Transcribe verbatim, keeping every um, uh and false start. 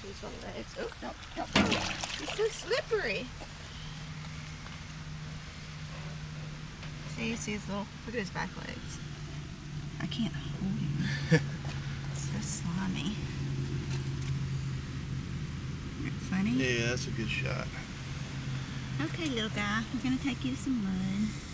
see his little legs. Oh, no, no, no. He's so slippery. See, see his little, look at his back legs. I can't hold him. It's so slimy. Isn't that funny? Yeah, that's a good shot. Okay, little guy, we're gonna take you to some mud.